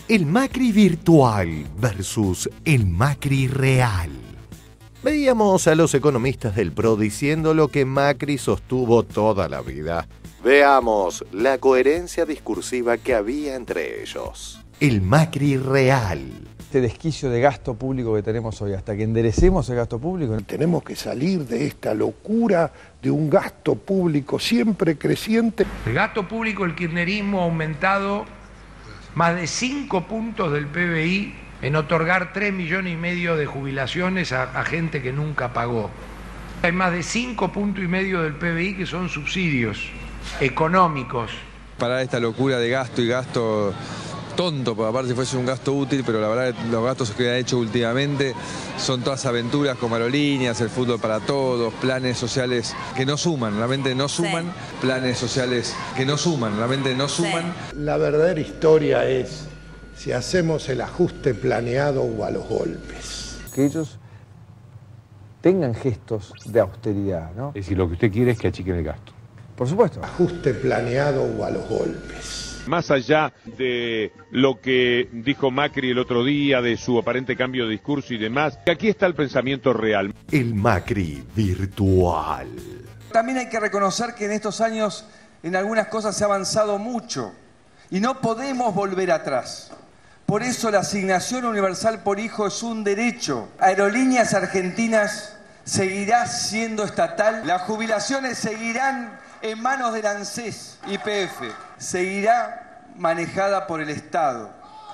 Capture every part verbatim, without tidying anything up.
El Macri virtual versus el Macri real. Veíamos a los economistas del P R O diciendo lo que Macri sostuvo toda la vida. Veamos la coherencia discursiva que había entre ellos. El Macri real. Este desquicio de gasto público que tenemos hoy, hasta que enderecemos el gasto público. Tenemos que salir de esta locura de un gasto público siempre creciente. El gasto público, el kirchnerismo ha aumentado más de cinco puntos del P B I en otorgar tres millones y medio de jubilaciones a, a gente que nunca pagó. Hay más de cinco puntos y medio del P B I que son subsidios económicos. Para esta locura de gasto y gasto tonto, porque aparte si fuese un gasto útil, pero la verdad los gastos que han hecho últimamente son todas aventuras como aerolíneas, el fútbol para todos, planes sociales que no suman, realmente no suman, sí. Planes sociales que no suman, realmente no suman. Sí. La verdadera historia es si hacemos el ajuste planeado o a los golpes. Que ellos tengan gestos de austeridad, ¿no? Es decir, lo que usted quiere es que achiquen el gasto. Por supuesto. Ajuste planeado o a los golpes. Más allá de lo que dijo Macri el otro día, de su aparente cambio de discurso y demás, aquí está el pensamiento real. El Macri virtual. También hay que reconocer que en estos años en algunas cosas se ha avanzado mucho y no podemos volver atrás. Por eso la asignación universal por hijo es un derecho. Aerolíneas Argentinas seguirá siendo estatal. Las jubilaciones seguirán en manos del ANSES. Y P F seguirá manejada por el Estado.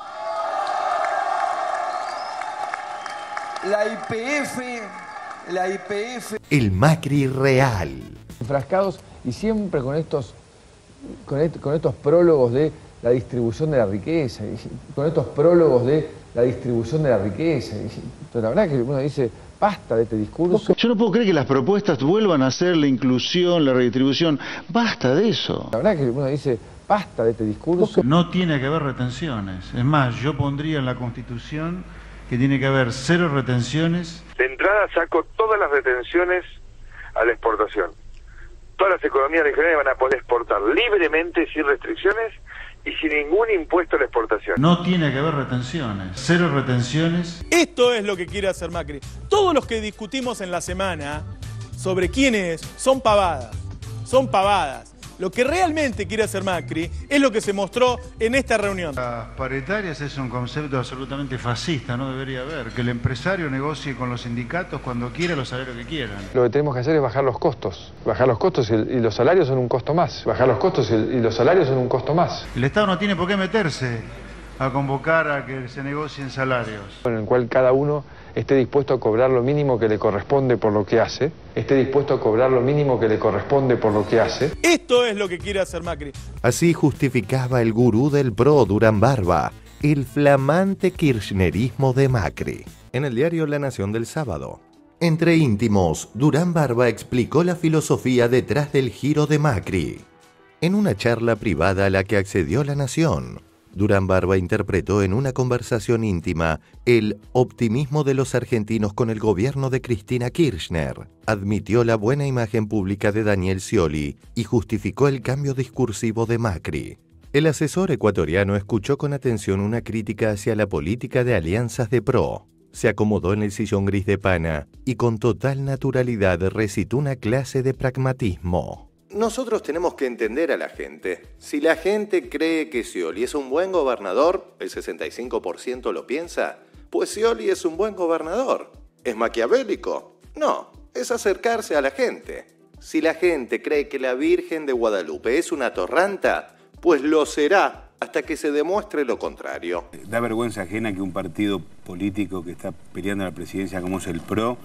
La I P F, la I P F... El Macri real. Enfrascados y siempre con estos, con, est con estos prólogos de la distribución de la riqueza, y con estos prólogos de la distribución de la riqueza. Y, pero la verdad que uno dice, basta de este discurso. Yo no puedo creer que las propuestas vuelvan a ser la inclusión, la redistribución. Basta de eso. La verdad que uno dice, basta de este discurso. No tiene que haber retenciones. Es más, yo pondría en la Constitución que tiene que haber cero retenciones. De entrada saco todas las retenciones a la exportación. Todas las economías regionales van a poder exportar libremente, sin restricciones y sin ningún impuesto a la exportación. No tiene que haber retenciones. Cero retenciones. Esto es lo que quiere hacer Macri. Todos los que discutimos en la semana sobre quiénes son pavadas, son pavadas. Lo que realmente quiere hacer Macri es lo que se mostró en esta reunión. Las paritarias es un concepto absolutamente fascista, no debería haber. Que el empresario negocie con los sindicatos cuando quiera los salarios que quieran. Lo que tenemos que hacer es bajar los costos. Bajar los costos y, y los salarios son un costo más. Bajar los costos y, y los salarios son un costo más. El Estado no tiene por qué meterse a convocar a que se negocien salarios. En el cual cada uno esté dispuesto a cobrar lo mínimo que le corresponde por lo que hace, esté dispuesto a cobrar lo mínimo que le corresponde por lo que hace. Esto es lo que quiere hacer Macri. Así justificaba el gurú del P R O, Durán Barba, el flamante kirchnerismo de Macri. En el diario La Nación del sábado. Entre íntimos, Durán Barba explicó la filosofía detrás del giro de Macri. En una charla privada a la que accedió La Nación, Durán Barba interpretó en una conversación íntima el optimismo de los argentinos con el gobierno de Cristina Kirchner, admitió la buena imagen pública de Daniel Scioli y justificó el cambio discursivo de Macri. El asesor ecuatoriano escuchó con atención una crítica hacia la política de alianzas de P R O. Se acomodó en el sillón gris de pana y con total naturalidad recitó una clase de pragmatismo. Nosotros tenemos que entender a la gente. Si la gente cree que Scioli es un buen gobernador, el sesenta y cinco por ciento lo piensa, pues Scioli es un buen gobernador. ¿Es maquiavélico? No, es acercarse a la gente. Si la gente cree que la Virgen de Guadalupe es una torranta, pues lo será hasta que se demuestre lo contrario. Da vergüenza ajena que un partido político que está peleando la presidencia como es el P R O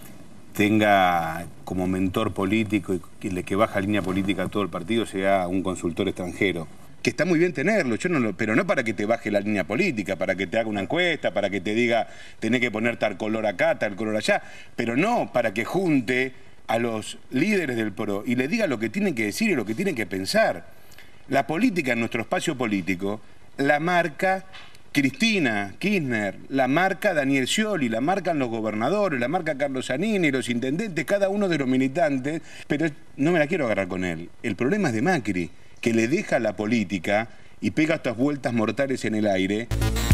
tenga como mentor político y que baja línea política a todo el partido sea un consultor extranjero. Que está muy bien tenerlo, yo no lo, pero no para que te baje la línea política, para que te haga una encuesta, para que te diga tenés que poner tal color acá, tal color allá, pero no para que junte a los líderes del P R O y le diga lo que tienen que decir y lo que tienen que pensar. La política en nuestro espacio político la marca Cristina Kirchner, la marca Daniel Scioli, la marcan los gobernadores, la marca Carlos Zanini, los intendentes, cada uno de los militantes, pero no me la quiero agarrar con él. El problema es de Macri, que le deja la política y pega estas vueltas mortales en el aire.